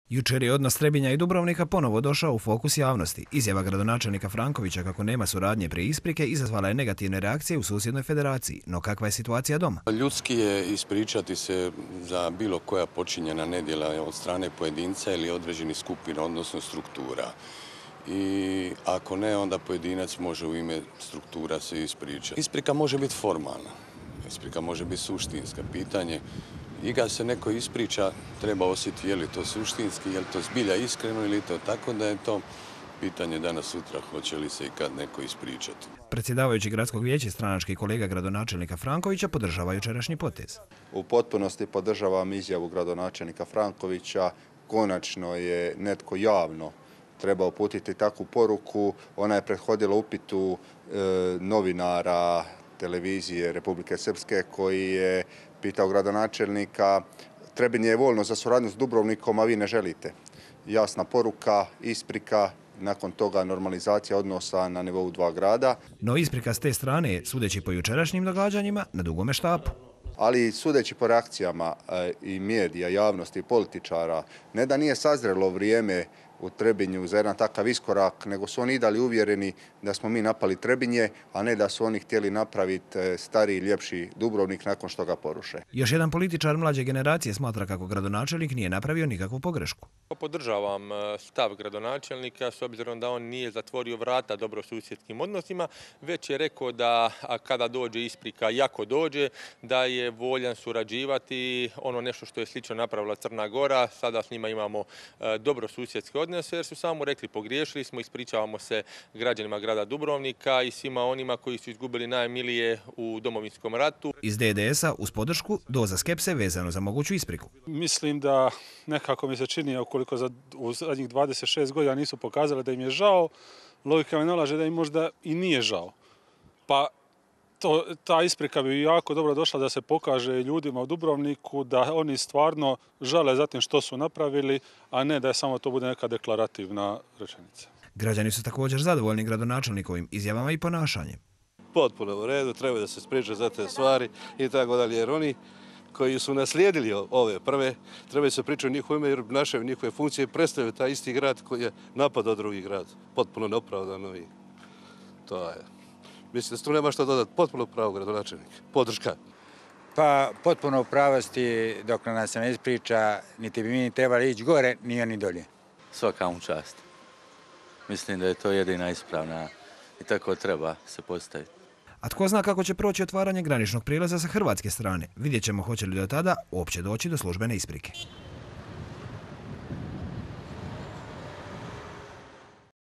Jučer je odnos Trebinja i Dubrovnika ponovo došao u fokus javnosti. Izjava gradonačelnika Frankovića kako nema suradnje prije isprike izazvala je negativne reakcije u susjednoj federaciji. No kakva je situacija doma? Ljudski je ispričati se za bilo koja počinjena nedjela od strane pojedinca ili određenih skupina, odnosno struktura. I ako ne, onda pojedinac može u ime struktura se ispričati. Isprika može biti formalna, isprika može biti suštinska. Pitanje i kad se neko ispriča, treba osjetiti je li to suštinski, je li to zbilja iskreno ili to tako da je to pitanje danas sutra hoće li se i kad neko ispričati. Predsjedavajući gradskog vijeća stranački kolega gradonačelnika Frankovića podržava jučerašnji potez. U potpunosti podržavam izjavu gradonačelnika Frankovića. Konačno je netko javno treba uputiti takvu poruku. Ona je prethodila upitu novinara televizije Republike Srpske koji je pitao gradonačelnika: Trebinje je voljno za suradnju s Dubrovnikom, a vi ne želite. Jasna poruka, isprika, nakon toga normalizacija odnosa na nivou dva grada. No isprika s te strane je, sudeći po jučerašnjim događanjima, na dugome štapu. Ali sudeći po reakcijama i medija, javnosti i političara, ne da nije sazrelo vrijeme u Trebinju za jedan takav iskorak, nego su oni i dalje uvjereni da smo mi napali Trebinje, a ne da su oni htjeli napraviti stariji, ljepši Dubrovnik nakon što ga poruše. Još jedan političar mlađe generacije smatra kako gradonačelnik nije napravio nikakvu pogrešku. Podržavam stav gradonačelnika s obzirom da on nije zatvorio vrata dobrosusjedskim odnosima, već je rekao da kada dođe isprika, jako dođe, da je voljan surađivati. Ono nešto što je slično napravila Crna Gora, sada s njima imamo dobrosusjedske odnose jer su samo rekli pogriješili smo, ispričavamo se građanima grada Dubrovnika i svima onima koji su izgubili najmilije u Domovinskom ratu. Iz DDS-a uz podršku doza skepse vezano za moguću ispriku. Mislim da nekako mi se čini, ukoliko u zadnjih 26 godina nisu pokazali da im je žao, logika mi nalaže da im možda i nije žao. Pa ta isprika bi jako dobro došla da se pokaže ljudima u Dubrovniku da oni stvarno žale za tim što su napravili, a ne da samo to bude neka deklarativna rečenica. Građani su također zadovoljni gradonačelnikovim izjavama i ponašanjem. Potpuno u redu, treba da se spriča za te stvari i tako dalje, jer oni koji su naslijedili ove prve, trebaju se pričati o njihovo ime jer obnašaju njihove funkcije i predstavljaju taj isti grad koji je napadao drugi grad. Potpuno neopravdano i to je. Mislim da se tu nema što dodati. Potpuno pravo gradonačelnik. Podrška. Pa potpuno u pravosti dok nas se ne ispriča, niti bi mi trebali ići gore, ni oni dolje. Svaka mu čast. Mislim da je to jedina ispravna i tako treba se postaviti. A tko zna kako će proći otvaranje graničnog prijelaza sa hrvatske strane. Vidjet ćemo hoće li do tada uopće doći do službene isprike.